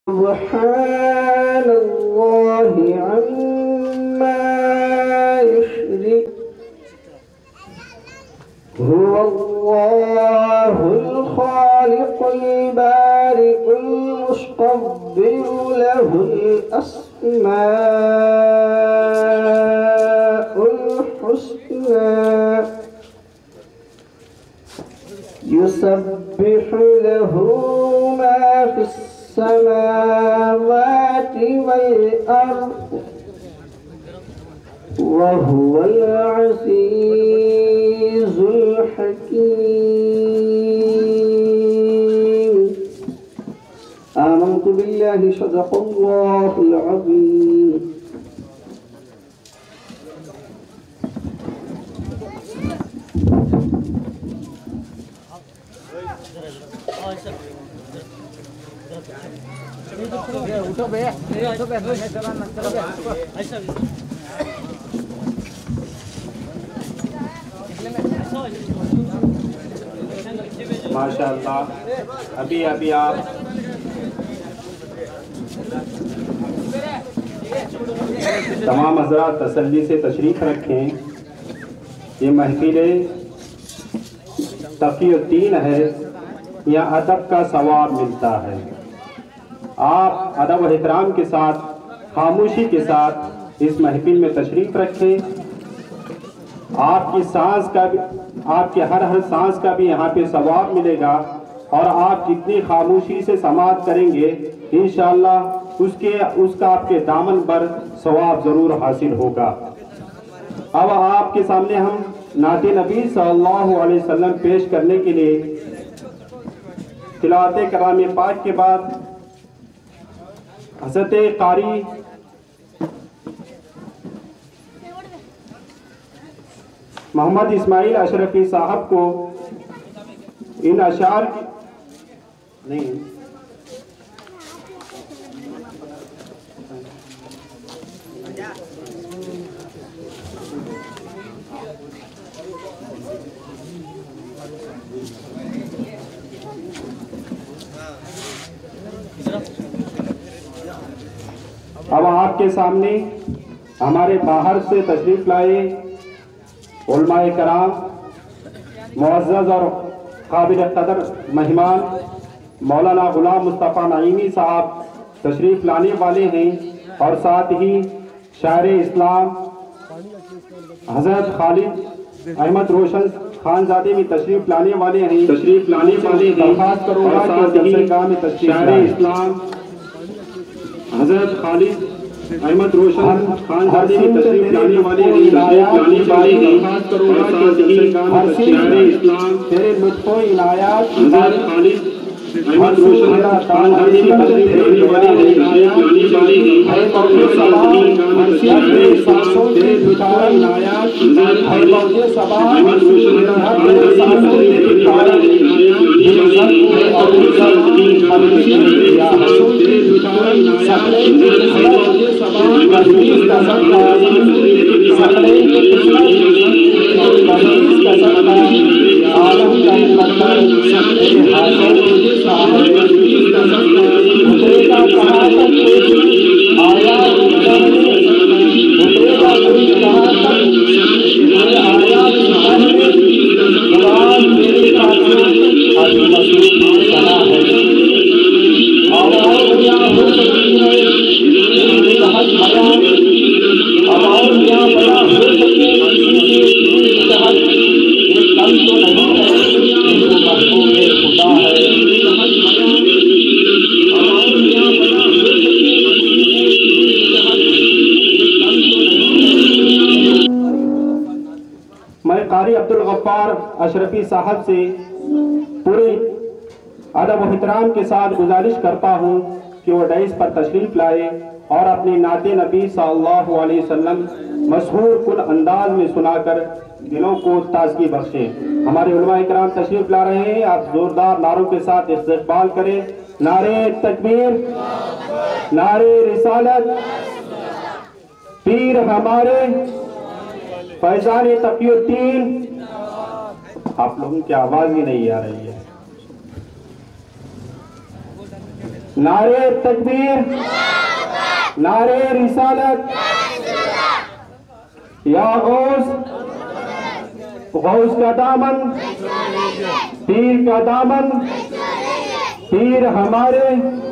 سبحان الله عما يشرك هو الله الخالق البارئ المصور له الأسماء الحسنى يسبح له ما في السماوات والأرض وهو العزيز الحكيم آمنت بالله صدق الله العظيم ماشاءاللہ ابھی آپ تمام حضرات تسلی سے تشریف رکھیں. یہ محفل تقی الدین ہے، یہاں ادب کا ثواب ملتا ہے. آپ ادب و احترام کے ساتھ خاموشی کے ساتھ اس محفل میں تشریف رکھیں. آپ کی سانس کا بھی، آپ کے ہر سانس کا بھی یہاں پہ ثواب ملے گا، اور آپ جتنی خاموشی سے سماعت کریں گے انشاءاللہ اس کا آپ کے دامن پر ثواب ضرور حاصل ہوگا. اب آپ کے سامنے ہم نعت نبی صلی اللہ علیہ وسلم پیش کرنے کے لیے تلاوت کلام پاک کے بعد حضرت قاری محمد اسماعیل اشرفی صاحب کو ان اشعار نہیں اب آپ کے سامنے ہمارے باہر سے تشریف لائے علماء کرام، معزز اور قابل قدر مہمان مولانا غلام مصطفیٰ نعیمی صاحب تشریف لانے والے ہیں، اور ساتھ ہی شاعر اسلام حضرت خالد احمد روشن خانزادے بھی تشریف لانے والے ہیں. درخواست کروں گا کہ درسگاہ میں شاعر اسلام حضرت خالد احمد روشن خانزادے بھی تشریف لانے والے ہیں. درخواست کروں گا کہ درسگاہ میں شاعر اسلام تیرے لطف و عنایات حضرت خالد احمد روشن خانزادے بھی تشریف لانے والے ہیں. میں قاری عبدالغفار اشرفی صاحب سے پورے ادب و احترام کے ساتھ گزارش کرتا ہوں کہ وہ ڈائس پر تشریف لائے اور اپنی نعت نبی صلی اللہ علیہ وسلم مشہور کن انداز میں سنا کر دلوں کو تازگی بخشیں. ہمارے علماء کرام تشریف لا رہے ہیں، آپ زوردار نعروں کے ساتھ استقبال کریں. نعرہ تکبیر، نعرہ رسالت، پیر ہمارے فیضان تقی الدین. آپ لوگوں کی آواز ہی نہیں آ رہی ہے. नारे तकबीर, नारे रिसालत, या गौस का दामन, पीर का दामन, पीर हमारे।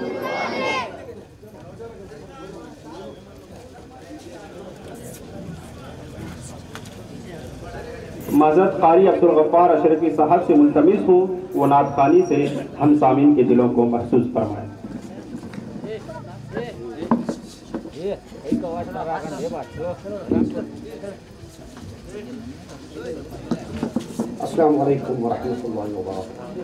माज़रत कारी अब्दुल गफ्फार अशरफी साहब से मुल्तमिस हूँ वो नात खानी से हम सामीन के दिलों को महसूस फरमाएं। अस्सलामु अलैकुम वरहमतुल्लाहि वबरकातुहू।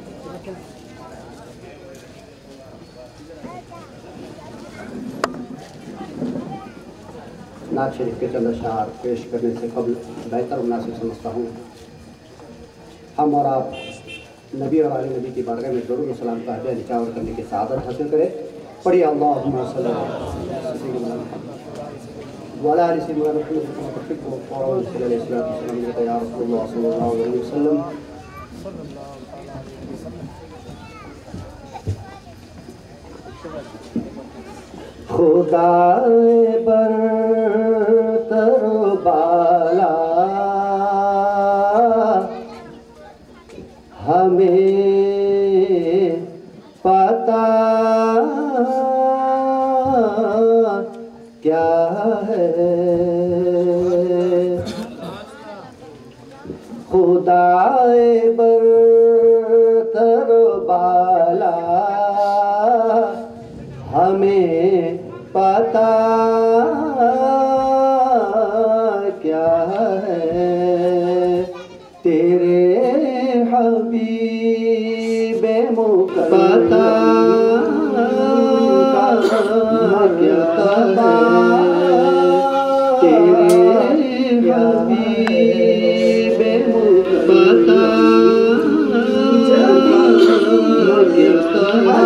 नात शरीफ के चंद अशआर पेश करने से कबल बेहतर मुनासिब समझता हूँ हम और आप नबी और आले नबी की बारगाह में दरूद और सलाम का हदिया निछावर करने की सआदत हासिल करें। पढ़िए अल्लाहुम्मा सल्लि अला सय्यिदिना वअला आलि सय्यिदिना मुहम्मद कमा तुहिब्बु व तुरदी या रसूलल्लाह सल्लल्लाहु अलैहि वसल्लम। खुदाए बरतर बाला हमें पता क्या है, खुदाए बरतर बाला हमें पता क्या है, तेरे हबीबे मुकद्दम क्या है, तेरे हबीबे मुकद्दम क्या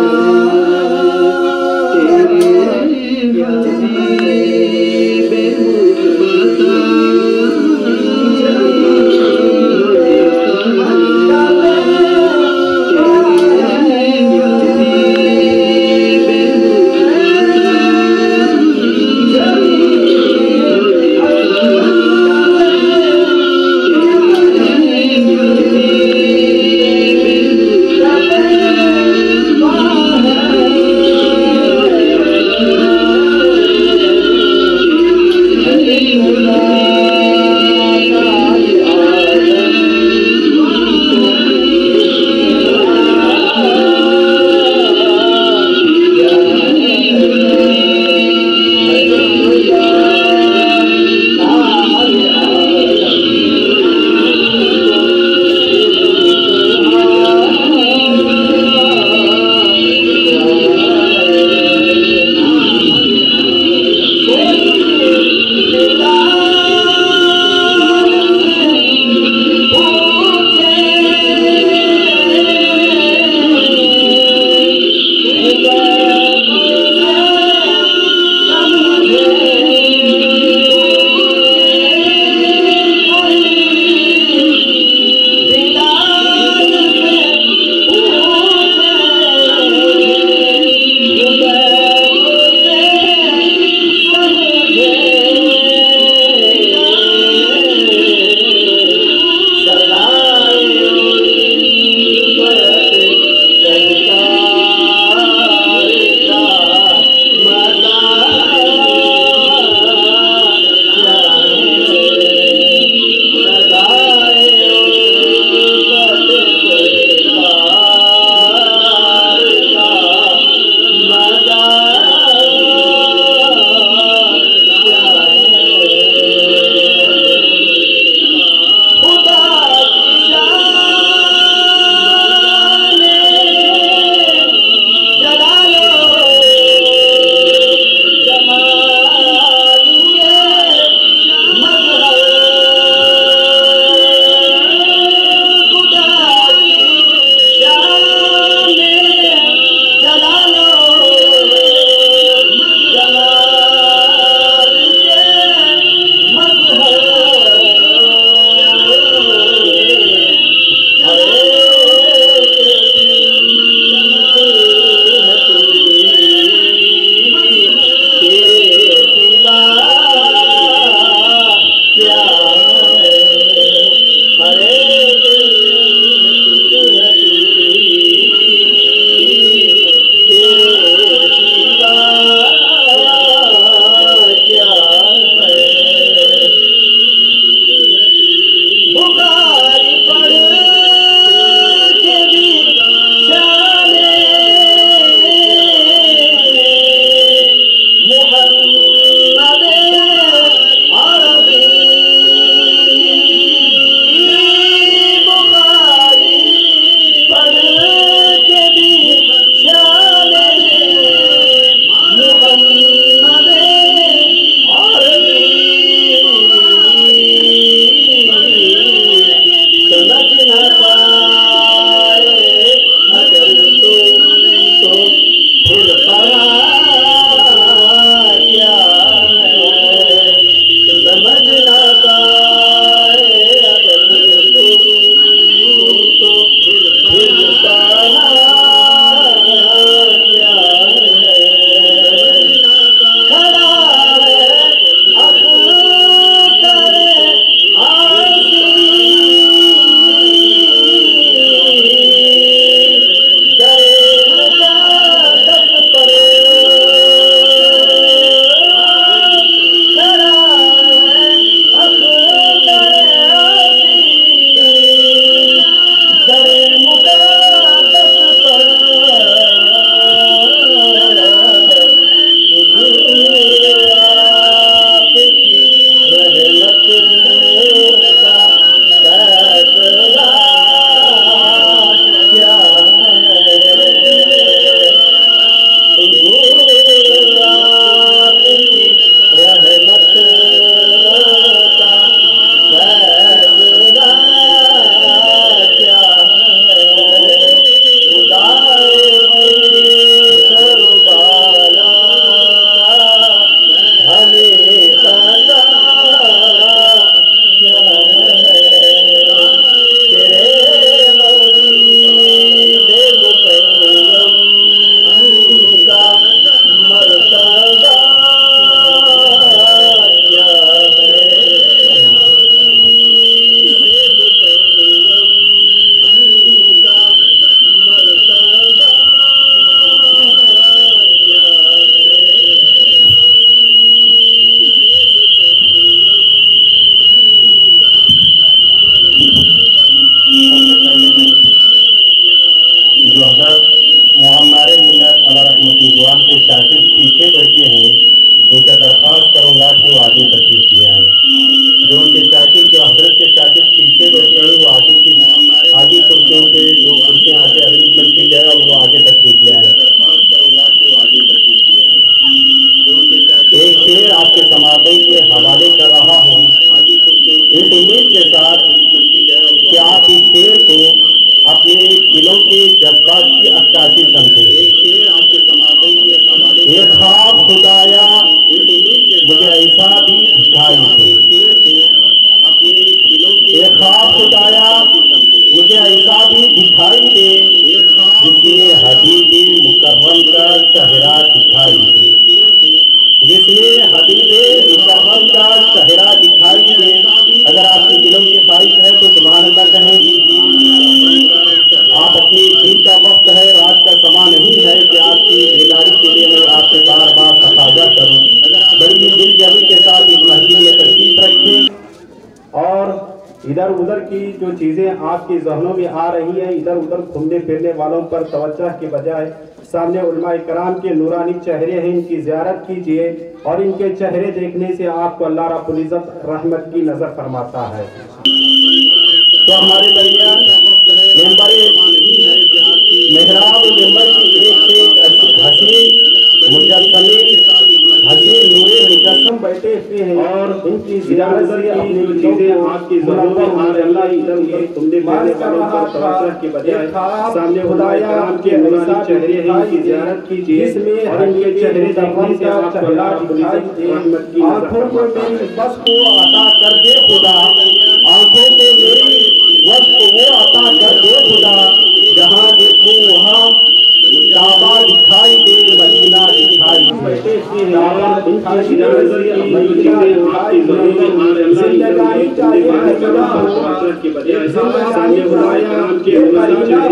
بیٹے ہیں ان سے درخواست کروں گا کہ وہ آگے تشریف لے آئیں. جو ان کے شاگرد جو حضرت کے شاگرد پیچھے بیٹھے ہیں وہ آگے کرسیوں پہ جو کرسیاں آگے ارینجمنٹ کی جائے اور وہ آگے تشریف لے آئیں. ایک شعر آپ کے سماعتوں کے حوالے کر رہا ہوں اس امید کے ساتھ کہ آپ اس شعر کو اپنے دلوں کے جذبات کی عکاسی سمجھیں. ایک خواب خدایا مجھے ایسا بھی دکھائی دے. ایک خواب خدایا مجھے ایسا بھی دکھائی دے جس میں حبیب مکرم کا چہرہ دکھائی دے. جس میں حبیب مکرم کا چہرہ دکھائی دے. اگر آپ کے دلوں کی خواہش ہے تو سبحان اللہ کہیں. آپ اپنی دن کا وقت ہے، رات کا سما نہیں ہے کہ آپ کی بیداری کے لیے میں آپ سے بار بار تقاضا کروں. بڑی دل جمی کے ساتھ اس محفل میں تشریف رکھیں اور ادھر ادھر کی جو چیزیں آپ کے ذہنوں میں آ رہی ہیں ادھر ادھر گھومنے پھرنے والوں پر توجہ کے بجائے سامنے علماء کرام کے نورانی چہرے ہیں ان کی زیارت کیجئے اور ان کے چہرے دیکھنے سے آپ کو اللہ رب العزت رحمت کی نظر فرماتا ہے. تو ہمارے درمیان ممبر محراب ممبر کی ایک سے ایک حسین نور مجسم بیٹھے ہوئے ہیں اور ان کی زیارت سے اپنی چیزیں آپ کی ضرورت میں ادھر ادھر تمنے پھرنے والوں پر توجہ کے بجائے سامنے خدایا کرام کے نورانی چہرے ہیں ان کی زیارت کیجئے اور ان کے چہرے دیکھنے سے آپ کو اللہ رب العزت رحمت کی آنکھوں کو میری بس کو عطا کر دے خدا. آنکھوں میں میری بس کو وہ عطا کر دے خدا. جہاں دیکھوں وہاں کعبہ دکھائی دے مدینہ دکھائی دے. کعبہ دکھائی دے مدینہ دکھائی دے. زندگانی چاہیے زندگانی خدایا کے مدینہ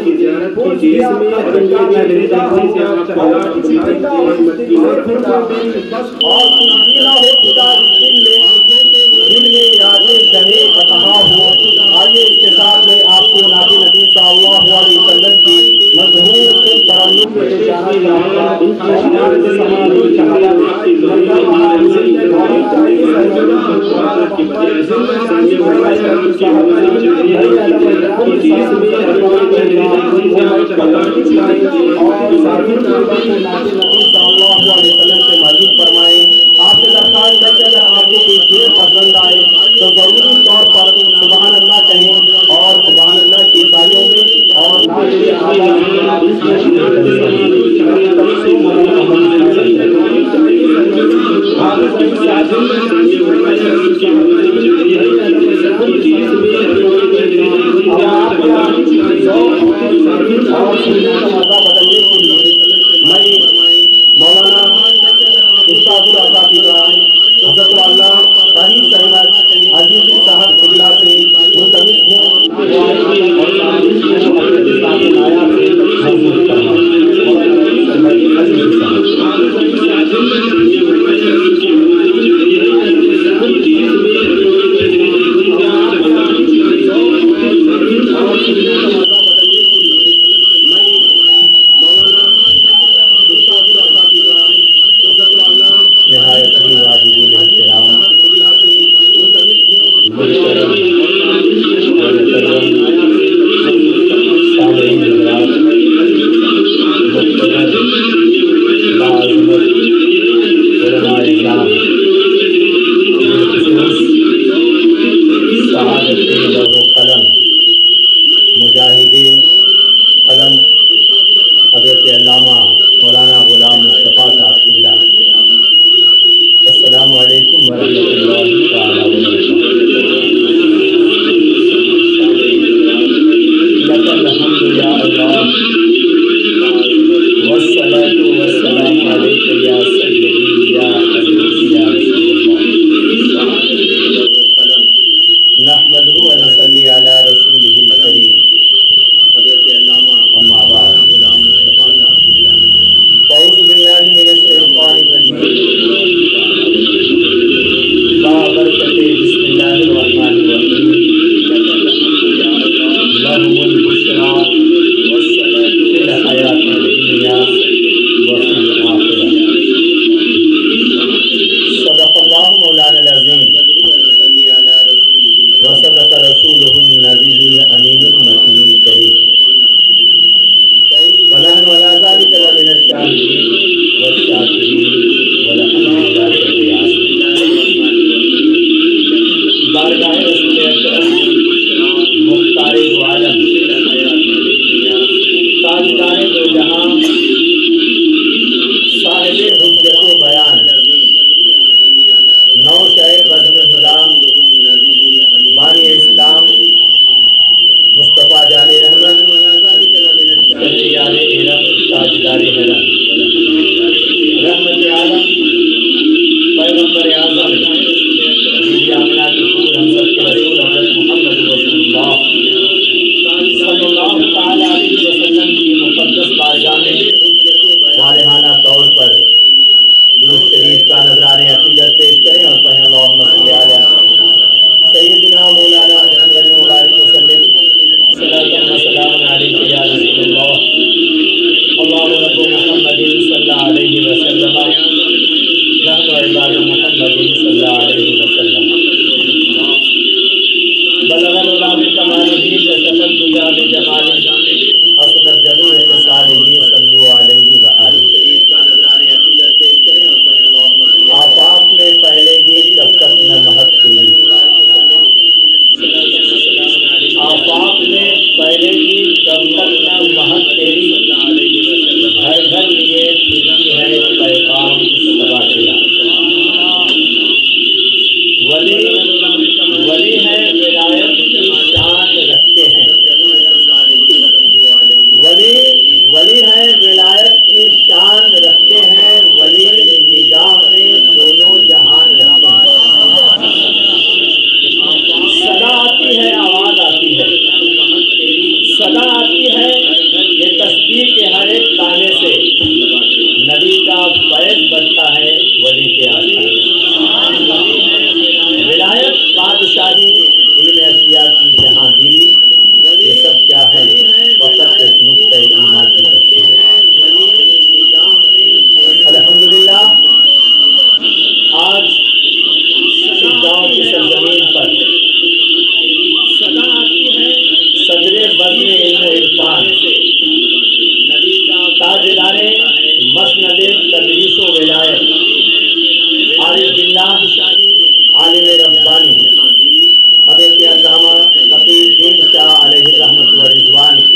اور کچھ نہ ہو خدا دل میں یادیں چلے بتہا ہو. آئیے اس کے ساتھ میں آپ کو نبی نبی صلی اللہ علیہ وسلم کی مشہور ترنم میں لے جانا فرمائے. آپ سے درخواست ہے کہ اگر آپ کو کوئی شعر پسند آئے تو ضروری طور پر سبحان اللہ کہیں اور سبحان اللہ کی عیسائیوں میں اور بدلنے کے لیے میں مولانا استاد الاساتذہ حضرت اللہ طاہر احمد عزیزی صاحب قبلہ سے ملتمس فیض بڑھتا ہے ولی کے آستانے میں۔ ولایت، بادشاہی، علم اشیاء کی جہانگیری، یہ سب کیا ہے؟ فقط ایک نقطہ ایمان کی تفسیر ہے۔ الحمدللہ آج گاؤں کی سرزمین پر صدر بزم علم و عرفان، تاجدار مسند تدریس و ولایت، عارف باللہ، عالم ربانی، حضرت علامہ تقی الدین شاہ علیہ رحمت و رضوان کی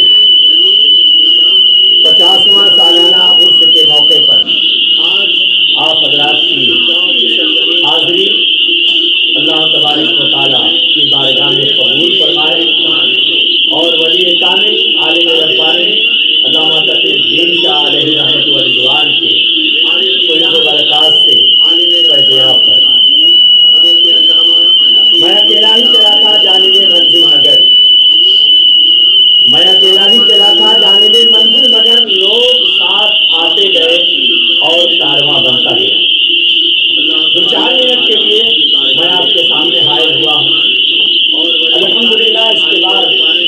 50واں سالانہ عرس کے موقع پر آپ حضرات کی حاضری اللہ تبارک و تعالیٰ کی بارگاہ میں قبول فرمائے اور ولی کامل عالم ربانی علامہ تقی الدین شاہ علیہ رحمت و رضوان کے فیض و برکات سے فیضیاب فرمائے۔ میں اکیلا ہی چلا تھا جانب منزل مگر، میں اکیلا ہی چلا تھا جانب منزل مگر، لوگ ساتھ آتے گئے اور کارواں بنتا گیا۔ 2-4 منٹ کے لیے میں آپ کے سامنے حائل ہوا ہوں۔ الحمدللہ اس کے بعد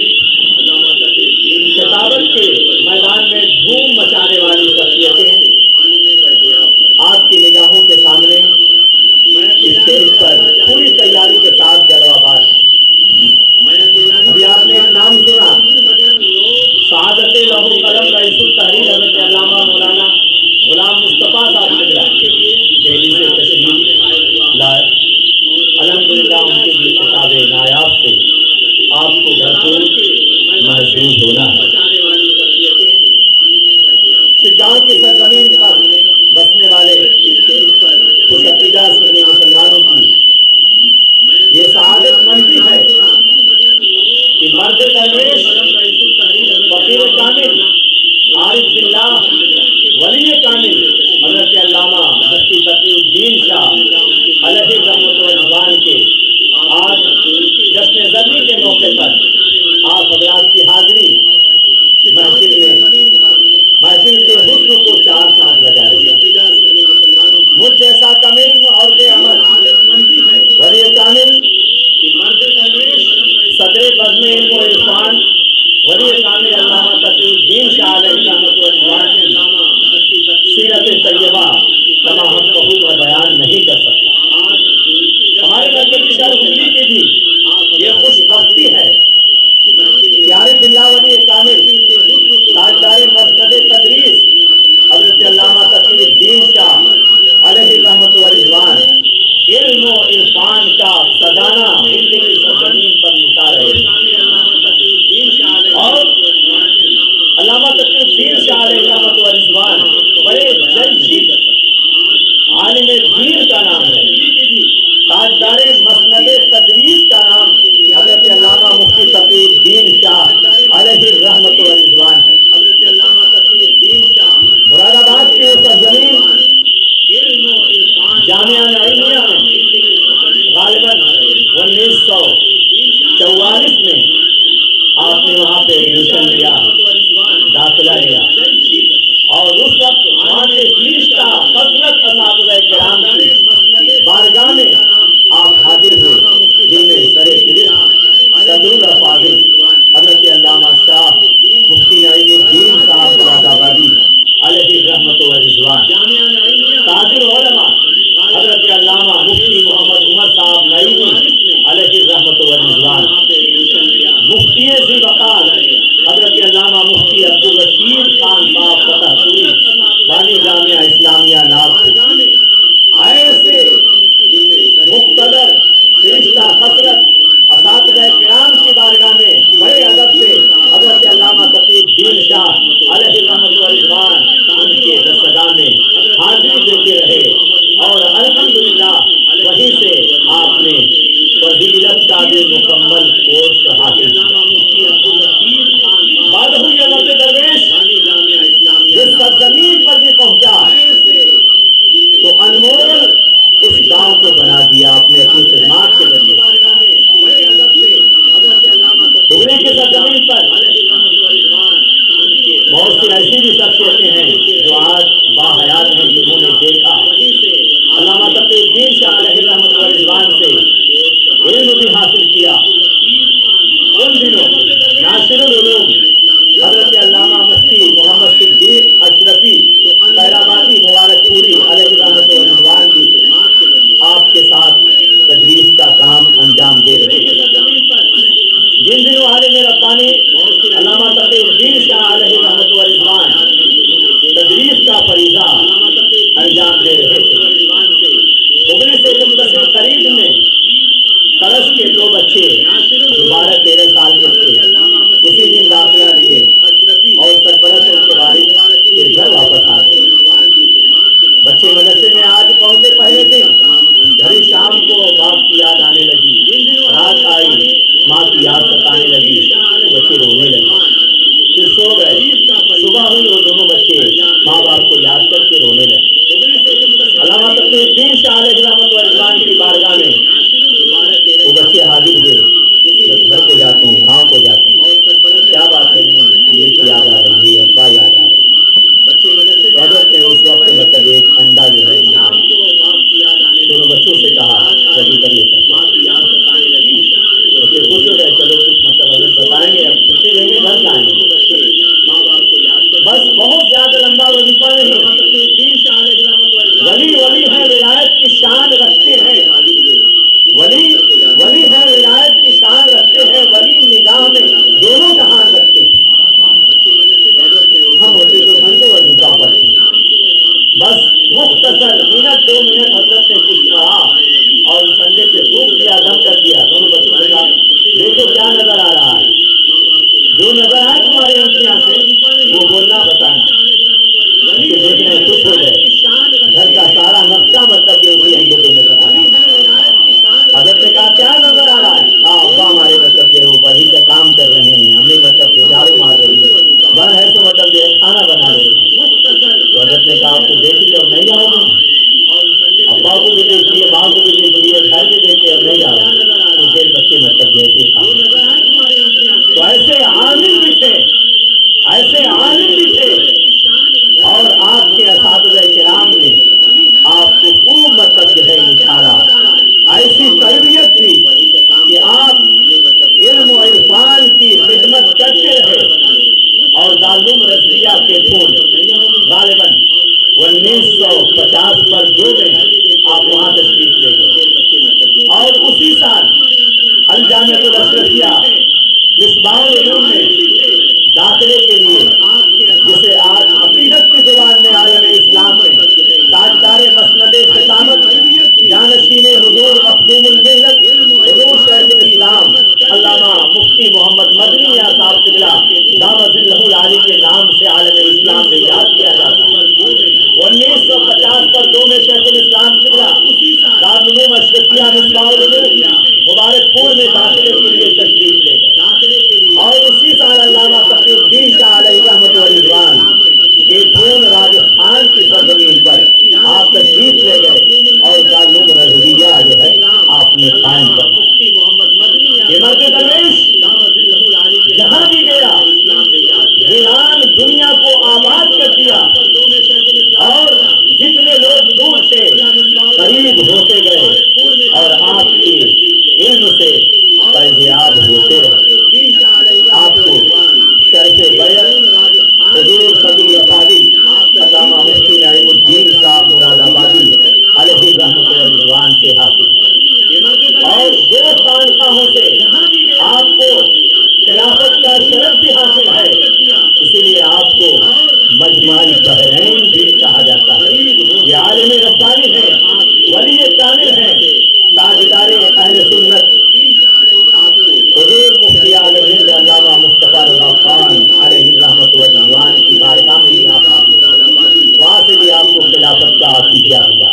خطابت کے میدان میں دھوم مچانے والی شخصیتیں آپ کی نگاہوں کے سامنے اسٹیج پر پوری تیاری کے ساتھ جلوہ باز ہیں۔ ابھی آپ نے ایک نام سنا، سعادت لہو قلم رئیس التحریر حضرت علامہ مولانا غلام مصطفیٰ صاحب نگرہ دہلی سے تشریف لائے۔ الحمدللہ ان کے لیے خطاب نایاب سے آپ کو بھرپور محسوس ہونا ہے۔ گاؤں کی سرزمین پر بسنے والے خوش عقیدہ سنی مسلمانوں کی یہ سعادت مندی ہے کہ مرد درویش، فقیر کامل، عارف باللہ، ولی کامل حضرت علامہ مفتی تقی الدین شاہ علیہ رحمت و رضوان کے آج جشن زرعی کے موقع پر آپ حضرات کی حاضری محفل کے حسن کو 4 چاند لگائے۔ مجھ جیسا کامل اور بے عمل ولی کامل، صدر بزم علم و عرفان، ولی کامل علامہ تقی الدین شاہ علیہ رحمت و رضوان کی سیرت طیبہ کما ہم بہو میں بیان نہیں کر سکتا۔ ہمارے مرکزی شہر دلی کی بھی یہ خوش بختی ہے کہ عارف باللہ ولی کامل تاجدار مسند تدریس حضرت علامہ تقی الدین شاہ علیہ رحمت و رضوان علم و عرفان کا خزانہ دلی کی سرزمین پر لٹا رہے ہیں اور علامہ تقی الدین شاہ علیہ رحمت و رضوان بڑے جلد عالم دین کا نام ہے، تاجدار مسند تدریس کا نام حضرت علامہ مفتی تقی الدین شاہ علیہ رحمت و رضوان ہے۔ مراد آباد کی سرزمین جامعہ نعیمیہ میں غالباً 1944 میں آپ نے وہاں پہ ایڈمیشن لیا، داخلہ لیا اور اس وقت وہاں سے فرشتہ کثرت اساتذہ کرام کی بارگاہ میں آپ حاضر ہوئے، جن میں سر فہرست صدر الافاضل حضرت علامہ شاہ مفتی نعیم الدین صاحب مراد آبادی علیہ رحمت و رضوان، تاج العلماء حضرت علامہ ولی ہیں ولایت کی شان رکھتے ہیں، ولی ہیں ولایت کی شان رکھتے ہیں، ولی نگاہ میں دونوں جہان رکھتے ہیں۔ ہم ہوتے تو گھنٹوں وظیفہ پڑھتے ہیں، بس مختصر منٹ 2 منٹ حضرت نے کچھ کہا اور سنڈے پہ ٹوک دیا، دم کر دیا۔ دونوں بچوں کے ساتھ دیکھو کیا نظر آ رہا ہے، جو نظر آئے تمہاری آنکھوں سے وہ بولنا بتانا۔ دیکھ رہے ہیں خوش ہو گئے، گھر کا سارا نقشہ مطلب کہ اسی انڈے پہ نظر آ رہا ہے۔ حضرت نے کہا کیا نظر آ رہا ہے؟ ابا ہمارے مطلب کہ وہ بڑی کا کام کر رہے ہیں، ہمیں مطلب کہ جھاڑو مار رہی ہے، بن ہے تو مطلب جو کھانا بنا رہے ہیں۔ حضرت نے کہا آپ کو دیکھ لیے اب نہیں آؤ گے، ابا کو بھی دیکھ لیے، ماں کو بھی دیکھ لیے، گھر بھی دیکھے اب نہیں آؤ گے، بچے مطلب جیسے تو ایسے عالم بھی تھے، ایسے عالم بھی تھے، اور آپ کے اساتذہ کرام نے آپ کو خوب مطلب جو ہے نکھارا، ایسی تربیت تھی کہ آپ علم و عرفان کی خدمت کرتے رہے۔ اور دارالعلوم رضویہ کے پھول غالباً 1950 پر 2 میں آپ وہاں تشریف لے گئے، اور اسی سال الجامعۃ الاشرفیہ مصباح العلوم میں داخلے کے لیے، جسے آج عقیدت کی زبان میں عالم اسلام میں تاجدار مسند خطابت جانشین حضور مخدوم الملت حضور شیخ الاسلام علامہ مفتی محمد مدنی یا صاحب قبلہ دامت ظلہ العالی کے نام سے عالم اسلام میں یاد کیا جاتا ہے۔ 1950 پر 2 میں شیخ الاسلام قبلہ دارالعلوم اشرفیہ مصباح العلوم مبارک پور میں داخلے کے لیے تشریف لے گئے، اور اسی سال علامہ تقی الدین شاہ علیہ رحمۃ رضوان کے پھول راجستھان کی سرزمین پر آپ تشریف لے گئے، اور دارالعلوم رضویہ جو ہے آپ نے قائم کیا۔ یہ مرد درویش جہاں بھی گیا ویران دنیا کو آباد کر دیا، اور جتنے لوگ دور سے قریب ہوتے گئے اور آپ کے علم سے فیضیاب ہوتے رہے۔ آپ کو شرف بیعت حضور صدر الافاضل علامہ مفتی نعیم الدین صاحب مراد آبادی علیہ رحمۃ رضوان سے حاصل ہے، اور 2 خانقاہوں سے آپ کو خلافت کا شرف بھی حاصل ہے، اسی لیے آپ کو مجمع البحرین بھی کہا جاتا ہے۔ یہ عالم ربانی ہے، ولی کامل ہے، تاجدار اہل سنت حضور مفتی اعظم ہند علامہ مصطفیٰ رضا خان علیہ رحمۃ رضوان کی بارگاہ میں بھی آپ وہاں سے بھی آپ کو خلافت کا عطیہ ملا،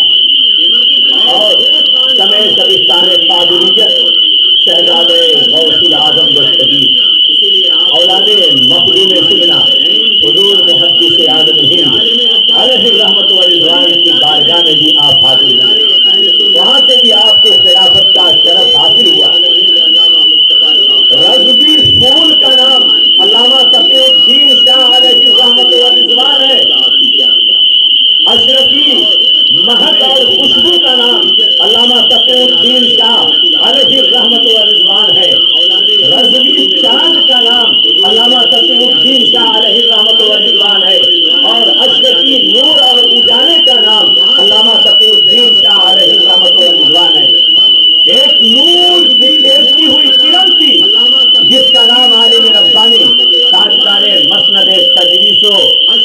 اور سمے شبستان قادریت شہزادے غوث العظم دستگیر اولاد مخدوم سمنا حضور محدث اعظم ہند علیہ رحمۃ رضوان کی بارگاہ میں بھی آپ حاضر ہوئے، وہاں سے بھی آپ کو خلافت کا شرف حاصل ہوا۔ رضوی پھول کا نام علامہ تقی الدین شاہ علیہ رحمۃ رضوان ہے، اشرفی مہک اور خوشبو کا نام علامہ تقی الدین شاہ علیہ رحمۃ رضوان ہے، رضوی چاند کا نام علامہ تقی الدین شاہ علیہ رحمۃ رضوان ہے، اور اشرفی نور اور اجالے کا نام علامہ تقی الدین شاہ علیہ رحمۃ رضوان ہے۔ ایک نور بکھیرتی ہوئی کرن تھی جس کا نام عالم ربانی تاجدار مسند تدریس و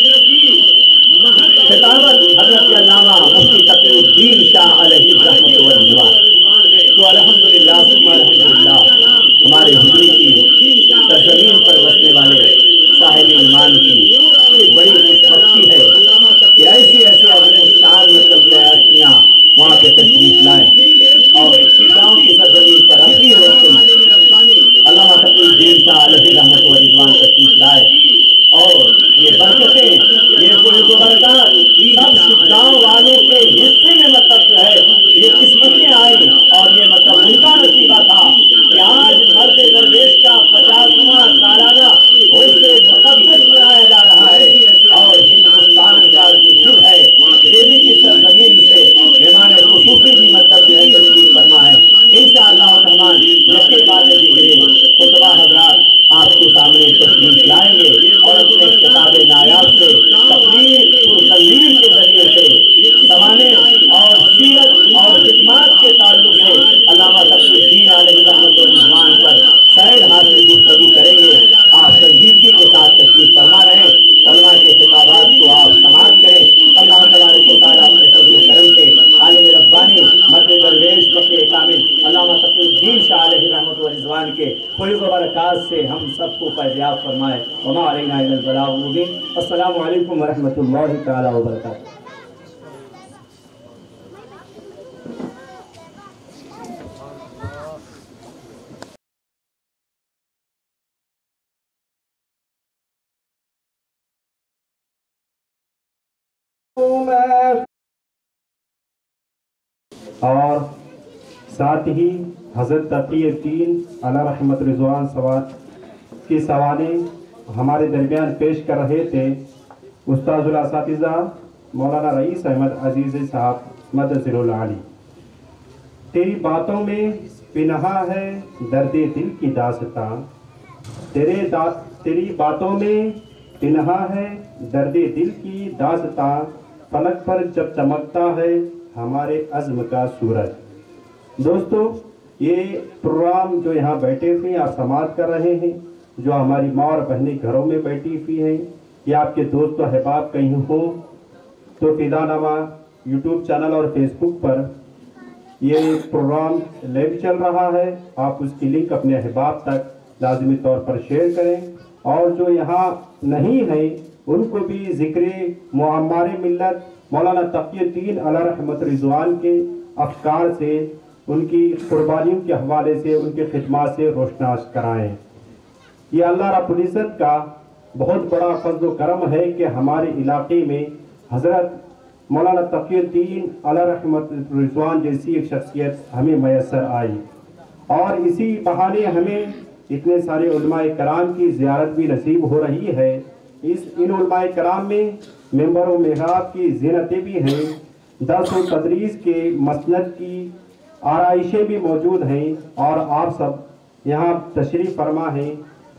خطابت حضرت علامہ مفتی تقی الدین شاہ علیہ رحمۃ رضوان۔ تو الحمدللہ ثم الحمدللہ ہمارے ہجری کی سرزمین پر بسنے والے صاحب ایمان کی یہ بڑی خوش بختی ہے کہ ایسی عظیم الشان مطلب ہستیاں وہاں پہ تشریف لائیں، اور اسی گاؤں کی سرزمین پر اپنی روشنی میں علامہ تقی الدین شاہ علیہ رحمۃ رضوان تشریف لائے، اور یہ برکتیں، یہ کوئی برکات سب گاؤں والوں کے حصے میں مطلب جو ہے یہ قسمتیں آئی، اور یہ مطلب ان کا نصیبہ تھا کہ آج مرد درویش کا 50واں سالانہ عرس مقدس منایا جا رہا ہے، اور ہندوستان کا جو دل ہے دہلی کی سرزمین سے مہمان خصوصی بھی مطلب جو ہے تشریف فرما ہے۔ انشاءاللہ الرحمن یکے بعد دیگرے خطبہ حضرات آپ کے سامنے تشریف لائیں گے، اور اپنے کتاب نایاب سے تقریر پرتنویر کے ذریعے سے سوانے اور رضوان کے فیض و برکات سے ہم سب کو فیضیاب فرمائے. وما علینا الا البلاغ المبین. السلام علیکم ورحمۃ اللہ تعالیٰ وبرکاتہ. اور ساتھ ہی حضرت تقی الدین علیہ رحمت رضوان سوات کی سوالیں ہمارے درمیان پیش کر رہے تھے استاذ الاساتذہ مولانا رئیس احمد عزیز صاحب مدثر العالی. تیری باتوں میں پنہا ہے درد دل کی داستاں، تیری باتوں میں پنہا ہے درد دل کی داستاں، فلک پر جب چمکتا ہے ہمارے عزم کا سورج. دوستو، یہ پروگرام جو یہاں بیٹھے ہوئے آپ سماعت کر رہے ہیں، جو ہماری ماں اور بہنیں گھروں میں بیٹھی ہوئی ہیں، یا آپ کے دوست و احباب کہیں ہوں تو فدا نامہ یوٹیوب چینل اور فیس بک پر یہ پروگرام لائیو چل رہا ہے. آپ اس کی لنک اپنے احباب تک لازمی طور پر شیئر کریں، اور جو یہاں نہیں ہیں ان کو بھی ذکر معمار ملت مولانا تقی الدین علیہ رحمت رضوان کے افکار سے، ان کی قربانیوں کے حوالے سے، ان کے خدمات سے روشناس کرائیں. یہ اللہ رب العزت کا بہت بڑا فضل و کرم ہے کہ ہمارے علاقے میں حضرت مولانا تقی الدین علیہ رحمت رضوان جیسی ایک شخصیت ہمیں میسر آئی، اور اسی بہانے ہمیں اتنے سارے علماء کرام کی زیارت بھی نصیب ہو رہی ہے. ان علماء کرام میں ممبر و محراب کی زینتیں بھی ہیں، درس و تدریس کے مسند کی آرائشیں بھی موجود ہیں، اور آپ سب یہاں تشریف فرما ہیں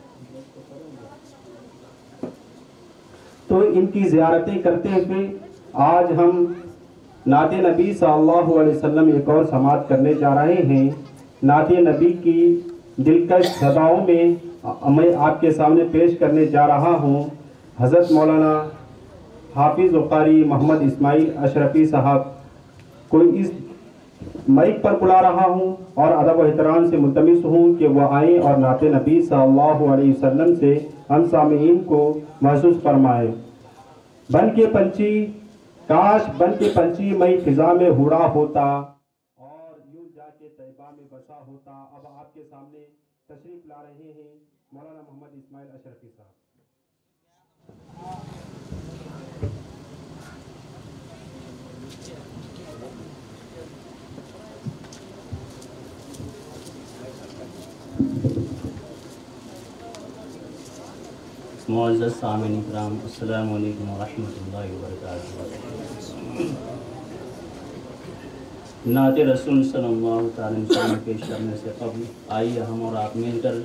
تو ان کی زیارتیں کرتے ہوئے آج ہم نعت نبی صلی اللہ علیہ وسلم ایک اور سماعت کرنے جا رہے ہیں. نعت نبی کی دلکش صداؤں میں آپ کے سامنے پیش کرنے جا رہا ہوں حضرت مولانا حافظ و قاری محمد اسماعیل اشرفی صاحب کو اس مائک پر بلا رہا ہوں، اور ادب و احترام سے ملتمس ہوں کہ وہ آئیں اور نعت نبی صلی اللہ علیہ وسلم سے ہم سامعین کو محسوس فرمائیں. بن کے پنچھی، کاش بن کے پنچھی میں فضا میں اڑا ہوتا، اور یوں جا کے طیبہ میں بسا ہوتا. اب آپ کے سامنے تشریف لا رہے ہیں مولانا محمد اسماعیل اشرفی صاحب. معزز سامعین اکرام، السلام علیکم ورحمۃ اللہ وبرکاتہ. نعت رسول صلی اللہ تعالی وسلم پیش کرنے سے قبل آئیے ہم اور آپ مل کر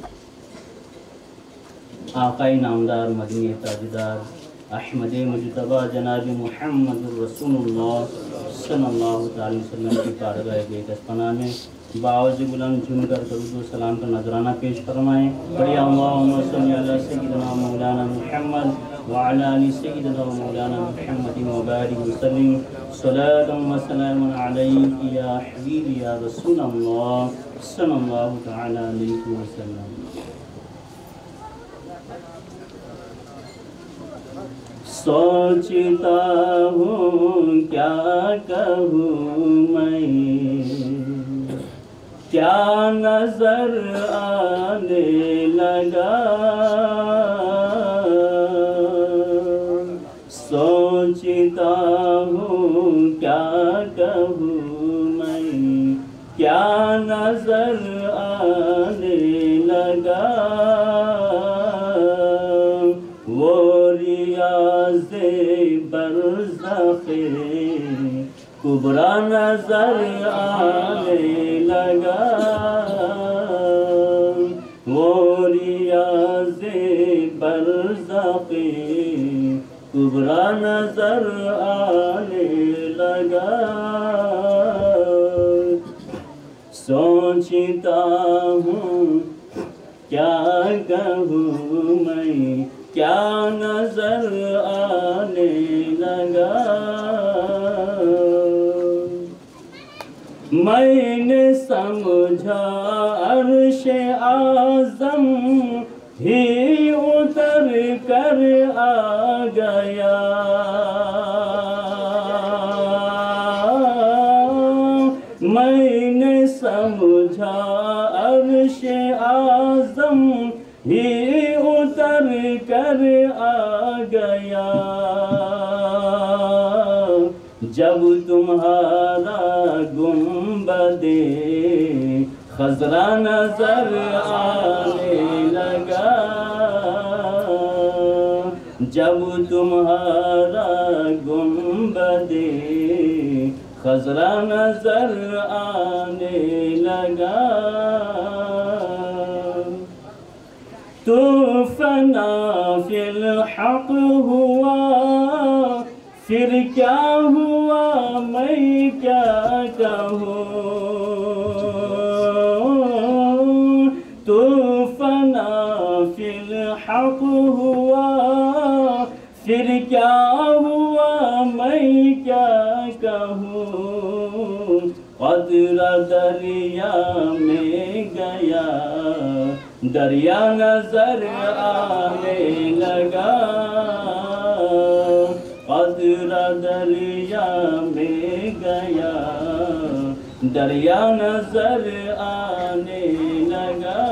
آقائی نامدار مدنی تاجدار احمد مجتبی جناب محمد رسول اللہ صلی اللہ تعالی وسلم کی بارگاہ بیکس پناہ میں باوز بلند جھوم کر درود و سلام کا نذرانہ پیش فرمائیں. بڑی اللہم صلی علی سیدنا مولانا محمد وعلی آل سیدنا مولانا محمد وبارک وسلم. صلاۃ و سلام علیک یا حبیب یا رسول اللہ صلی اللہ تعالی علیہ وسلم. سوچتا ہوں کیا کہوں میں، کیا نظر آنے لگا، سوچتا ہوں کیا کہوں میں، کیا نظر آنے لگا. وہ ریاض برزخ کبریٰ نظر آنے لگا، وہ ریاض برزخ کبریٰ نظر آنے لگا. سوچتا ہوں کیا کہوں میں، کیا نظر آنے لگا. میں نے سمجھا عرش اعظم ہی اتر کر آ گیا، میں نے سمجھا عرش اعظم ہی اتر کر آ گیا، جب تمہارا گنبد خضرا نظر آنے لگا، جب تمہارا گنبد خضرا نظر آنے لگا، تو فنا فی الحق ہوا، پھر کیا ہوا میں کیا کہوں، تو فنا فی الحق ہوا، پھر کیا ہوا میں کیا کہوں، قطرہ دریا میں گیا، دریا نظر آنے لگا، قطرہ دریا میں گیا، دریا نظر آنے لگا،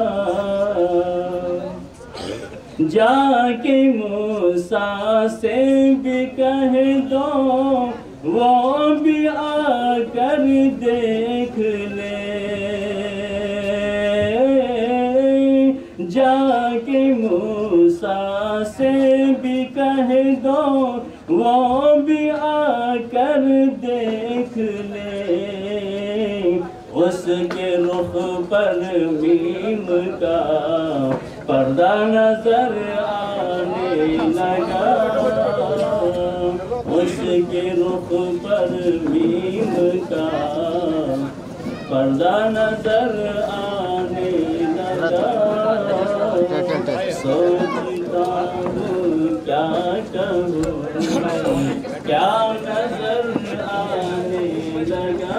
جا کے موسیٰ سے بھی کہہ دو وہ بھی آ کر دیکھ لے، جا کے موسیٰ سے بھی کہہ دو وہ بھی آ کر دیکھ لے، اس کے رخ پر میم کا پردہ نظر آنے لگا، اس کے رخ پر میم کا پردہ نظر آنے لگا، سوچتا ہوں کیا کہوں کیا نظر آنے لگا۔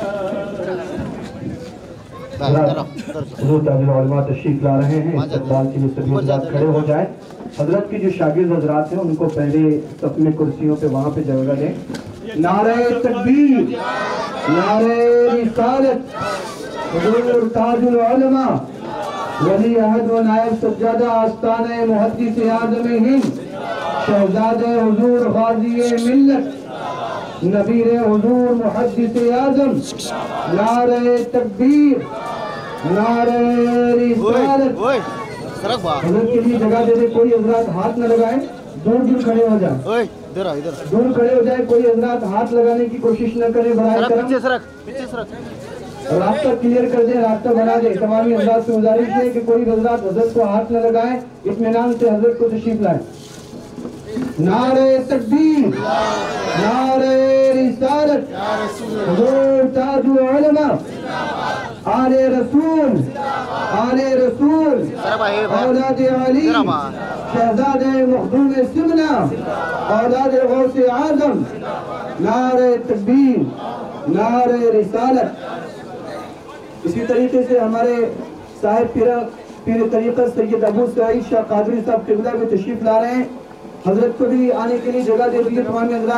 حضور تاج العلماء تشریف لا رہے ہیں، استقبال کے لیے سبھی حضرات کھڑے ہو جائیں۔ حضرت کی جو شاگرد حضرات ہیں ان کو پہلے صف میں کرسیوں پہ وہاں پہ جگہ دیں۔ نعرہ تکبیر، نعرہ رسالت، حضور تاج العلماء ولی عہد و نائب سجادہ آستانہ محدث اعظم ہند شہزادہ حضور غازی ملت نبیر حضور محدث اعظم، نعرہ تکبیر، نعرہ رسالت۔ حضرت کے لیے جگہ دے دے، کوئی حضرات ہاتھ نہ لگائیں، دور دور کھڑے ہو جائیں، دور کھڑے ہو جائیں، کوئی حضرات ہاتھ لگانے کی کوشش نہ کریں، برائے کرم رابطہ کلیئر کر دیں، رابطہ بنا دیں۔ تمامی حضرات سے گزارش ہے کہ کوئی حضرات حضرت کو ہاتھ نہ لگائیں، اطمینان سے حضرت کو تشریف لائیں۔ نعرہ تکبیر، نعرہ رسالت، حضور تاج العلماء، آل رسول، آل رسول، اولاد علی، شہزادہ مخدوم سمنہ، اولاد غوث اعظم، نعرہ تکبیر، نعرہ رسالت۔ اسی طریقے سے ہمارے صاحب پیر طریقت سید ابو سعید شاہ قادری صاحب قبلہ میں تشریف لا رہے ہیں، حضرت کو بھی آنے کے لیے جگہ دے دیجیے تمام حضرات۔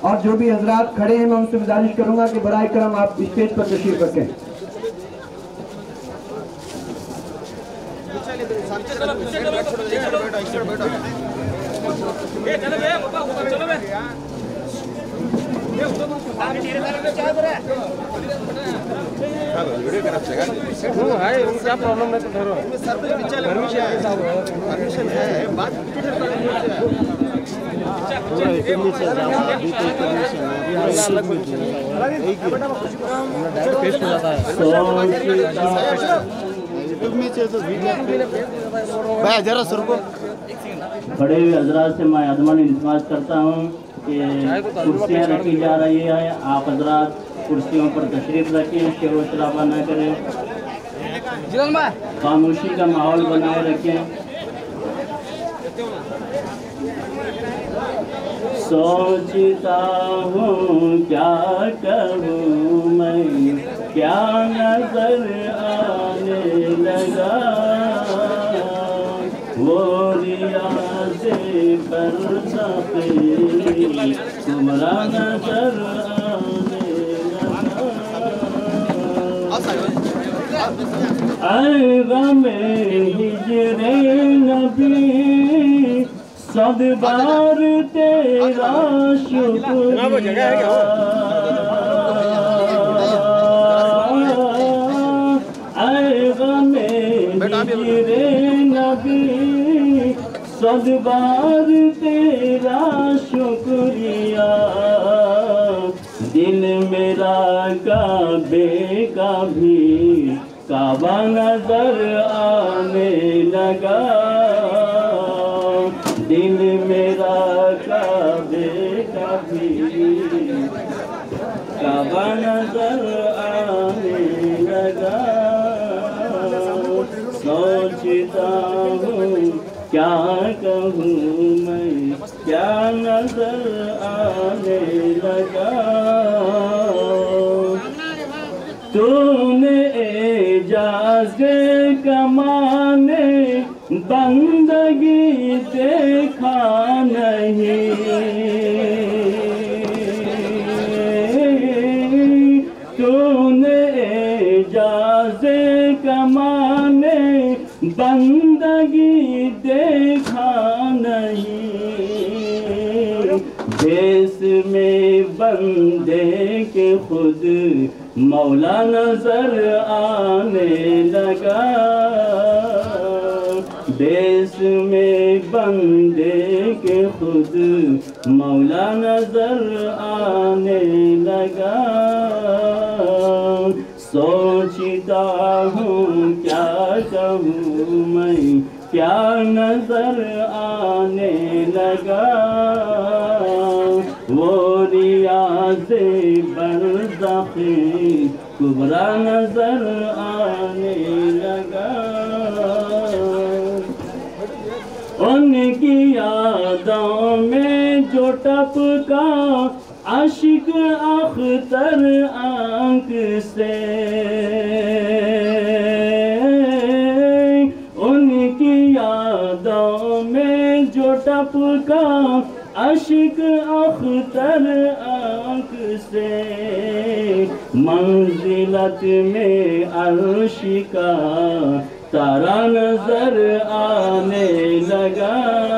اور جو بھی حضرات کھڑے ہیں میں ان سے گزارش کروں گا کہ برائے کرم آپ اسٹیج پر تشریف رکھیں. بڑے ہوئے حضرات سے میں ادمان التماس کرتا ہوں کہ کرسیاں رکھی جا رہی ہے، آپ حضرات کرسیوں پر تشریف رکھیں، شور و شرابہ نہ کریں، خاموشی کا ماحول بنائے رکھیں. سوچتا ہوں کیا کہوں میں، کیا نظر آنے لگا، وہ ریاض برزخ تمہارا نظر آنے لگا. اے غم ہجر نبی صد بار تیرا شکریہ، اے غم ہجر نبی صد بار تیرا شکریہ، دل میرا کعبے کا بھی کعبہ نظر آنے لگا، دل میرا کعبے کا بھی کعبہ نظر آنے لگا. سوچتا ہوں کیا کہوں میں، کیا نظر آنے لگا. تو نے اعجاز کمانے بندگی دیکھا نہیں، تو نے اعجاز کمانے بندگی دیکھا نہیں، دیس میں بندے کے خود مولا نظر آنے لگا، دیس میں بندے کے خود مولا نظر آنے لگا. سوچتا ہوں کیا کہوں میں، کیا نظر آنے لگا، وہ ریاض برزخ کبریٰ نظر آنے لگا. ان کی یادوں میں جو ٹپکا اشک اختر آنکھ سے، ان کی یادوں میں جو ٹپکا اشک اختر آنکھ سے، منزلت میں عرش کا تارا نظر آنے لگا،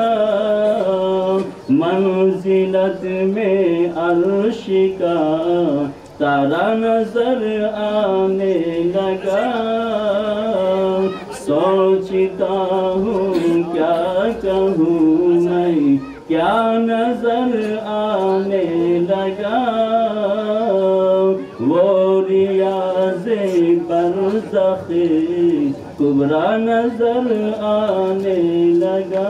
منزلت میں عرش کا تارا نظر آنے لگا. سوچتا ہوں کیا کہوں میں، کیا نظر آنے لگا، وہ ریاض برزخ کبریٰ نظر آنے لگا.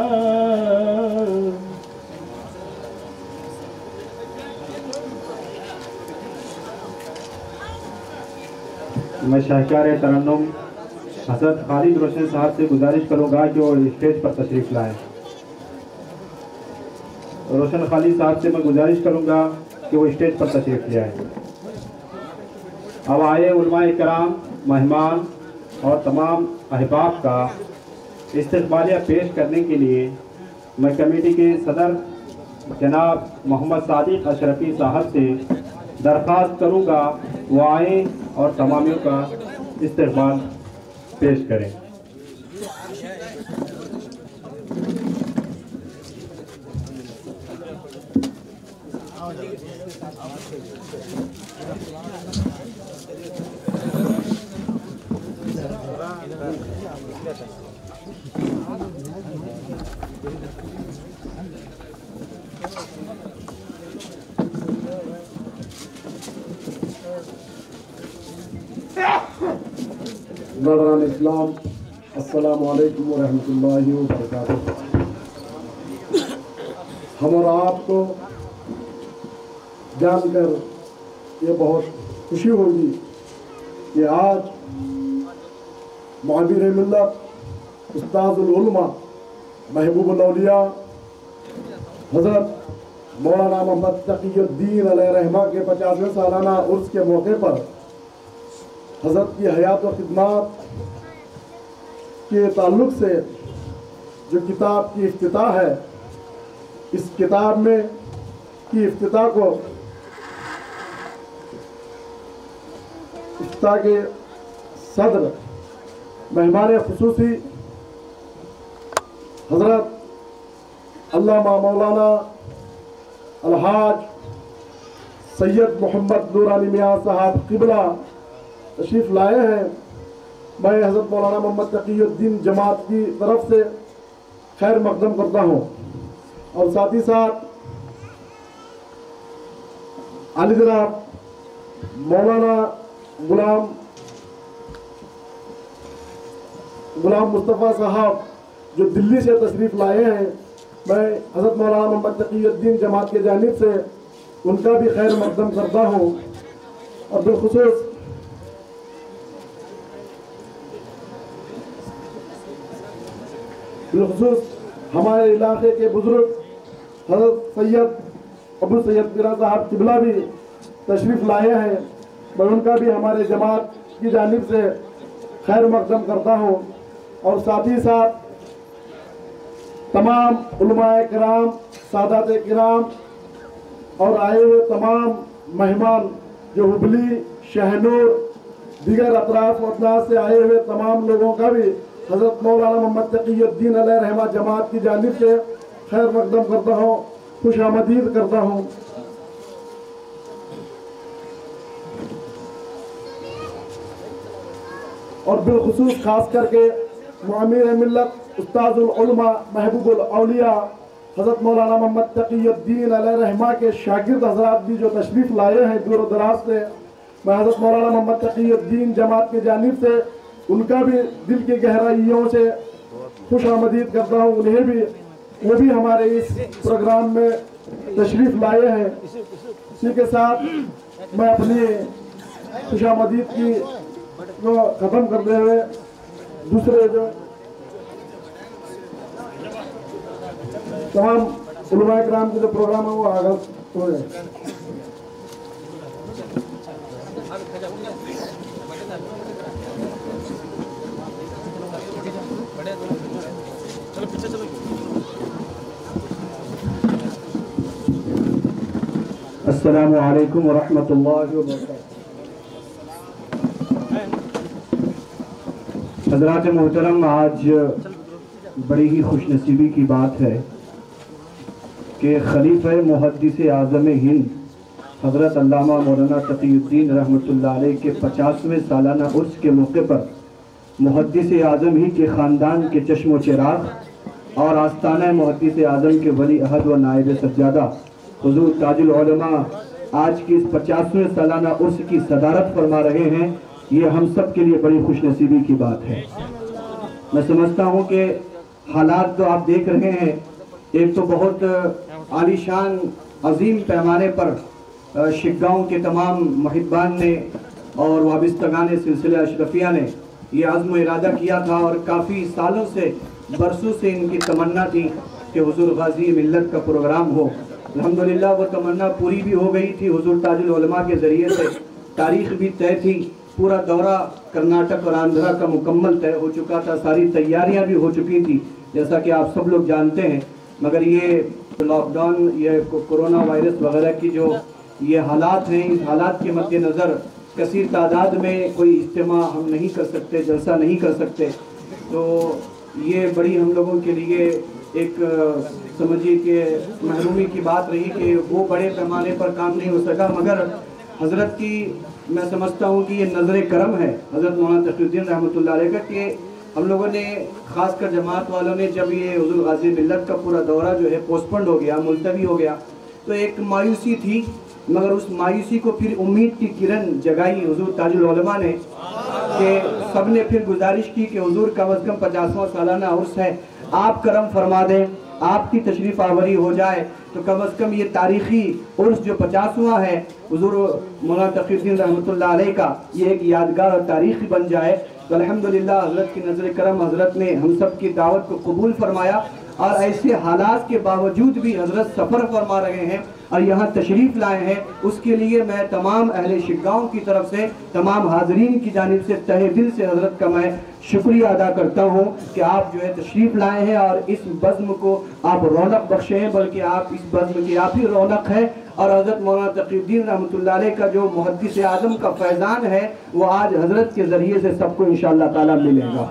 میں شاہکار ترنم حضرت خالد روشن صاحب سے گزارش کروں گا کہ وہ اسٹیج پر تشریف لائیں. روشن خالد صاحب سے میں گزارش کروں گا کہ وہ اسٹیج پر تشریف لے آئیں. اب آئے علماء کرام، مہمان اور تمام احباب کا استقبالیہ پیش کرنے کے لیے میں کمیٹی کے صدر जनाब मोहम्मद सादिक अशरफी साहब से दरख्वास्त करूँगा वो आएँ और तमामियों का इस्तकबाल पेश करें। बरदान इस्लाम, अस्सलामु अलैकुम व रहमतुल्लाहि व बरकातुहू। हम और आपको जानकर ये बहुत खुशी होगी कि आज मुअम्मिर मिल्लत उस्ताजुल उलमा महबूबुल औलिया हज़रत मौलाना मोहम्मद तक़ीउद्दीन अलैहिर्रहमा के 50वें सालाना उर्स के मौके पर हज़रत की हयात व खिदमत के ताल्लुक़ से जो किताब की इफ्तिताह है, इस किताब में की इफ्तिताह को इफ्तिताह के सदर मेहमान खुसूसी हज़रत अल्लामा मौलाना अलहाज सैयद मोहम्मद नूरानी मियाँ साहब क़िबला तशरीफ़ लाए हैं। मैं हज़रत मौलाना मोहम्मद तक़ीउद्दीन जमात की तरफ से खैर मक़दम करता हूँ और साथ ही साथ आली जनाब मौलाना गुलाम मुस्तफ़ा साहब जो दिल्ली से तशरीफ़ लाए हैं, मैं हज़रत मौलाना मोहम्मद तक़ीउद्दीन जमात के जानिब से उनका भी खैर मक़दम करता हूँ और बिलख़ुसूस हमारे इलाके के बुज़ुर्ग हज़रत सैयद अबू सैयद पीरा साहब क़िबला भी तशरीफ़ लाए हैं। मैं उनका भी हमारे जमात की जानिब से खैर मक़दम करता हूँ और साथ ही साथ तमाम उलमाए किराम, सादात किराम और आए हुए तमाम मेहमान जो हुबली, शहनूर, दीगर अतराफ और अदनास से आए हुए तमाम लोगों का भी हज़रत मौलाना मोहम्मद तक़ीउद्दीन अलैहिर्रहमा जमात की जानिब से खैर मक़दम करता हूँ, खुश आमदीद करता हूँ। और बिलख़ुसूस ख़ास करके मुअम्मिर मिल्लत उस्ताजुल उलमा महबूबुल औलिया हज़रत मौलाना मोहम्मद तक़ीउद्दीन अलैहिर्रहमा के शागिर्द हज़रात भी जो तशरीफ़ लाए हैं दूर दराज से, मैं हज़रत मौलाना मोहम्मद तक़ीउद्दीन जमात की जानिब से उनका भी दिल की गहराइयों से खुश आमदीद करता हूँ। उन्हें भी वो भी हमारे इस प्रोग्राम में तशरीफ़ लाए हैं। इसी के साथ मैं अपनी खुश आमदीद की को ख़त्म करते हुए दूसरे जो तमाम उलमा किराम के जो प्रोग्राम है वो आगाज़ हो जाए। अस्सलामु अलैकुम व रहमतुल्लाहि व बरकातुहू। हज़रात मोहतरम, आज बड़ी ही खुशनसीबी की बात है कि खलीफा मुहद्दिस आज़म हिंद हज़रत अल्लामा मौलाना तक़ीउद्दीन रहमतुल्लाह अलैह के 50वें सालाना उर्स के मौके पर मुहद्दिस आज़म ही के ख़ानदान के चश्मो चिराग और आस्ताना मुहद्दिस आज़म के वली अहद व नायब सज्जादा हुज़ूर ताजुल उलमा आज की इस 50वें सालाना उर्स की सदारत फरमा रहे हैं। ये हम सब के लिए बड़ी खुशनसीबी की बात है। मैं समझता हूँ कि हालात तो आप देख रहे हैं, एक तो बहुत आलीशान अजीम पैमाने पर शिगाओं के तमाम मुहिब्बान ने और वाबिस्तगान सिलसिला अशरफिया ने ये अज़्म इरादा किया था और काफ़ी सालों से बरसों से इनकी तमन्ना थी कि हुज़ूर गाज़ी मिल्लत का प्रोग्राम हो। अल्हम्दुलिल्लाह वो तमन्ना पूरी भी हो गई थी। हुज़ूर ताजुल उलमा के ज़रिए से तारीख़ भी तय थी, पूरा दौरा कर्नाटक और आंध्रा का मुकम्मल तय हो चुका था, सारी तैयारियां भी हो चुकी थी। जैसा कि आप सब लोग जानते हैं مگر یہ لاک ڈاؤن، یہ کورونا وائرس وغیرہ کی جو یہ حالات ہیں، اس حالات کے مد نظر کثیر تعداد میں کوئی اجتماع ہم نہیں کر سکتے، جلسہ نہیں کر سکتے، تو یہ بڑی ہم لوگوں کے لیے ایک سمجھیے کہ محرومی کی بات رہی کہ وہ بڑے پیمانے پر کام نہیں ہو سکا، مگر حضرت کی میں سمجھتا ہوں کہ یہ نظر کرم ہے حضرت مولانا تقی الدین رحمۃ اللہ علیہ کا کہ ہم لوگوں نے خاص کر جماعت والوں نے جب یہ حضور غازی ملت کا پورا دورہ جو ہے پوسٹپونڈ ہو گیا، ملتوی ہو گیا، تو ایک مایوسی تھی، مگر اس مایوسی کو پھر امید کی کرن جگائی حضور تاج العلماء نے کہ سب نے پھر گزارش کی کہ حضور کم از کم 50واں سالانہ عرس ہے، آپ کرم فرما دیں، آپ کی تشریف آوری ہو جائے تو کم از کم یہ تاریخی عرس جو 50واں ہے حضور مولانا تقی الدین رحمۃ اللہ علیہ کا، یہ ایک یادگار اور تاریخی بن جائے۔ تو الحمدللہ حضرت کی نظر کرم، حضرت نے ہم سب کی دعوت کو قبول فرمایا، اور ایسے حالات کے باوجود بھی حضرت سفر فرما رہے ہیں اور یہاں تشریف لائے ہیں، اس کے لیے میں تمام اہل شگاؤں کی طرف سے، تمام حاضرین کی جانب سے تہہ دل سے حضرت کا میں شکریہ ادا کرتا ہوں کہ آپ جو ہے تشریف لائے ہیں اور اس بزم کو آپ رونق بخشے ہیں، بلکہ آپ اس بزم کی آپ ہی رونق ہے، اور حضرت مولانا تقی الدین رحمۃ اللہ علیہ کا جو محدث اعظم کا فیضان ہے وہ آج حضرت کے ذریعے سے سب کو انشاءاللہ تعالی ملے گا۔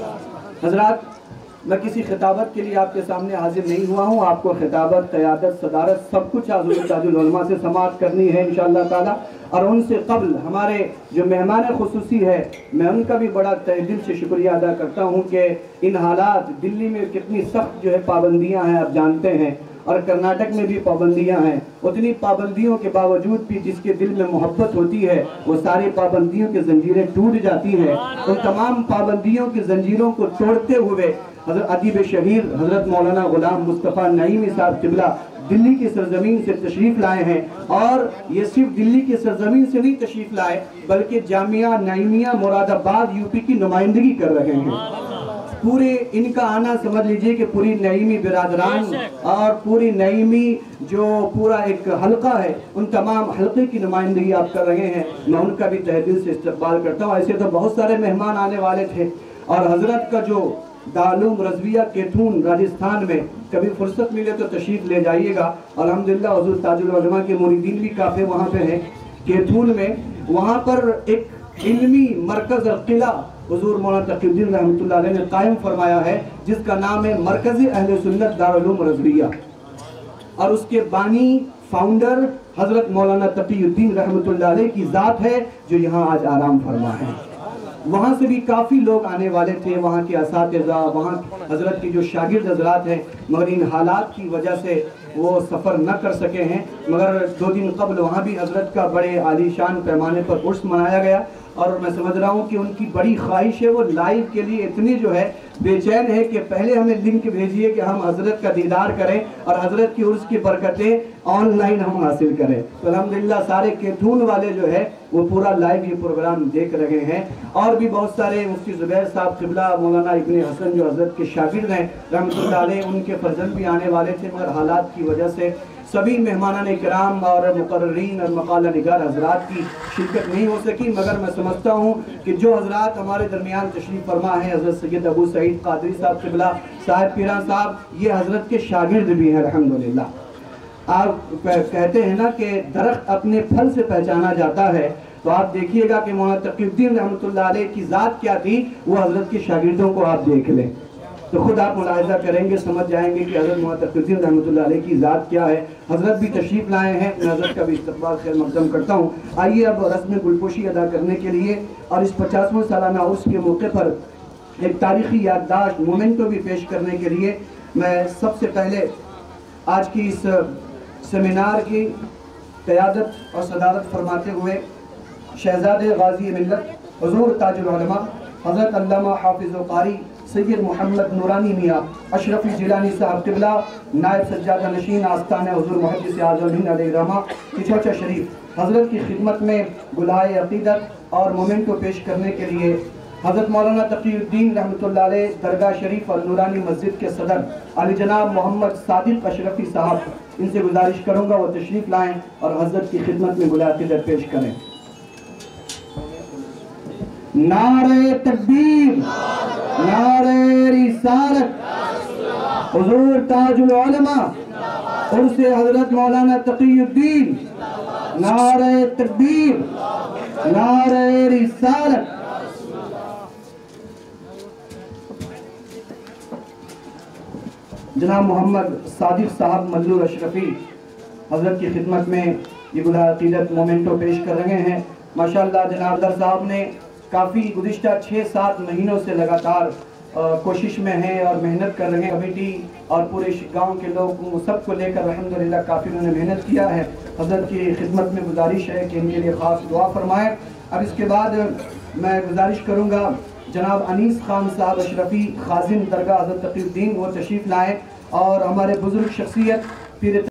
حضرات، میں کسی خطابت کے لیے آپ کے سامنے حاضر نہیں ہوا ہوں، آپ کو خطابت، قیادت، صدارت سب کچھ حضور تاج العلماء سے سماعت کرنی ہے انشاءاللہ تعالی، اور ان سے قبل ہمارے جو مہمان خصوصی ہے میں ان کا بھی بڑا تہ دل سے شکریہ ادا کرتا ہوں کہ ان حالات دلی میں کتنی سخت جو ہے پابندیاں ہیں آپ جانتے ہیں، اور کرناٹک میں بھی پابندیاں ہیں، اتنی پابندیوں کے باوجود بھی جس کے دل میں محبت ہوتی ہے وہ ساری پابندیوں کی زنجیریں ٹوٹ جاتی ہیں۔ ان تمام پابندیوں کی زنجیروں کو توڑتے ہوئے حضرت ادیب شہیر حضرت مولانا غلام مصطفیٰ نعیمی صاحب قبلہ دلی کی سرزمین سے تشریف لائے ہیں، اور یہ صرف دلی کی سرزمین سے نہیں تشریف لائے بلکہ جامعہ نعیمیہ مراد آباد یو پی کی نمائندگی کر رہے ہیں۔ پورے ان کا آنا سمجھ لیجئے کہ پوری نعیمی برادران اور پوری نعیمی جو پورا ایک حلقہ ہے ان تمام حلقے کی نمائندگی آپ کر رہے ہیں، میں ان کا بھی تہ دل سے استقبال کرتا ہوں۔ ایسے تو بہت سارے مہمان آنے والے تھے، اور حضرت کا جو دارالعلوم رضویہ کیتھون راجستھان میں کبھی فرصت ملے تو تشریف لے جائیے گا، الحمدللہ حضور تاج العلماء کے مریدین بھی کافی وہاں پہ ہیں کیتھون میں، وہاں پر ایک علمی مرکز اور قلعہ حضور مولانا تقی الدین رحمۃ اللہ علیہ نے قائم فرمایا ہے جس کا نام ہے مرکز اہل سنت دارالعلوم رضویہ، اور اس کے بانی فاؤنڈر حضرت مولانا تقی الدین رحمۃ اللہ علیہ کی ذات ہے جو یہاں آج آرام فرما ہے۔ وہاں سے بھی کافی لوگ آنے والے تھے، وہاں کے اساتذہ، وہاں حضرت کی جو شاگرد حضرات ہیں، مگر ان حالات کی وجہ سے وہ سفر نہ کر سکے ہیں، مگر 2 دن قبل وہاں بھی حضرت کا بڑے عالی شان پیمانے پر عرس منایا گیا، اور میں سمجھ رہا ہوں کہ ان کی بڑی خواہش ہے، وہ لائیو کے لیے اتنی جو ہے بے چین ہے کہ پہلے ہمیں لنک بھیجیے کہ ہم حضرت کا دیدار کریں اور حضرت کی عرس کی برکتیں آن لائن ہم حاصل کریں۔ تو الحمدللہ سارے کیتھون والے جو ہے وہ پورا لائیو یہ پروگرام دیکھ رہے ہیں، اور بھی بہت سارے مفتی زبیر صاحب قبلہ، مولانا ابن حسن جو حضرت کے شاگرد ہیں رحمۃ اللہ علیہ، ان کے فرزند بھی آنے والے تھے، مگر حالات کی وجہ سے سبھی مہمانان کرام اور مقررین اور مقالہ نگار حضرات کی شرکت نہیں ہو سکی، مگر میں سمجھتا ہوں کہ جو حضرات ہمارے درمیان تشریف فرما ہیں، حضرت سید ابو سعید قادری صاحب قبلہ، صاحب پیران صاحب، یہ حضرت کے شاگرد بھی ہیں الحمدللہ۔ آپ کہتے ہیں نا کہ درخت اپنے پھل سے پہچانا جاتا ہے، تو آپ دیکھیے گا کہ مولانا تقی الدین رحمۃ اللہ علیہ کی ذات کیا تھی، وہ حضرت کے شاگردوں کو آپ دیکھ لیں تو خود آپ ملاحظہ کریں گے، سمجھ جائیں گے کہ حضرت مولانا تقی الدین رحمۃ اللہ علیہ کی ذات کیا ہے۔ حضرت بھی تشریف لائے ہیں، میں حضرت کا بھی استقبال خیر مقدم کرتا ہوں۔ آئیے اب رسم گلپوشی ادا کرنے کے لیے اور اس 50واں سالانہ عرس کے موقع پر ایک تاریخی یادداشت مومنٹو بھی پیش کرنے کے لیے میں سب سے پہلے آج کی اس سیمینار کی قیادت اور صدارت فرماتے ہوئے شہزادِ غازی ملت حضور تاج العلماء حضرت علامہ حافظ و قاری سید محمد نورانی میاں اشرفی جیلانی صاحب قبلہ نائب سجادہ نشین آستانہ حضور محدث اعظم ہند علیہ رحمہ کی چوچا شریف حضرت کی خدمت میں گلہائے عقیدت اور مومنٹو پیش کرنے کے لیے حضرت مولانا تقی الدین رحمۃ اللہ علیہ درگاہ شریف اور نورانی مسجد کے صدر علی جناب محمد صادق اشرفی صاحب، ان سے گزارش کروں گا وہ تشریف لائیں اور حضرت کی خدمت میں گلہائے عقیدت پیش کریں۔ نعرہ تکبیر، نعرہ رسالت، हुजूर ताजुल उलमा उर्स हजरत मौलाना तकीयुद्दीन, नारे तकबीर, नारे रिसालत। जनाब मोहम्मद सादिक साहब मल्लूर अशरफी हजरत की खिदमत में ये गुलाह अकीदत मोमेंटो पेश कर रहे हैं। माशाअल्लाह जनाब दर साहब ने काफ़ी गुज़िश्ता 6-7 महीनों से लगातार कोशिश में हैं और मेहनत कर रहे हैं। कमेटी और पूरे गांव के लोग सबको लेकर अल्हम्दुलिल्लाह काफ़ी उन्होंने मेहनत किया है। हजरत की खिदमत में गुजारिश है कि इनके लिए ख़ास दुआ फरमाएँ। अब इसके बाद मैं गुजारिश करूँगा जनाब अनीस खान साहब अशरफी खाजिन दरगाह हज़रत तकीयुद्दीन वो तशरीफ़ लाएँ और हमारे बुज़ुर्ग शख्सियत पीर